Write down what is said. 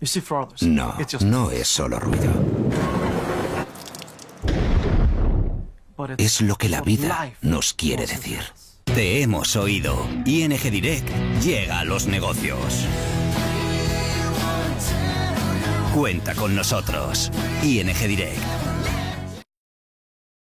No, no es solo ruido. Es lo que la vida nos quiere decir. Te hemos oído. ING Direct llega a los negocios. Cuenta con nosotros. ING Direct.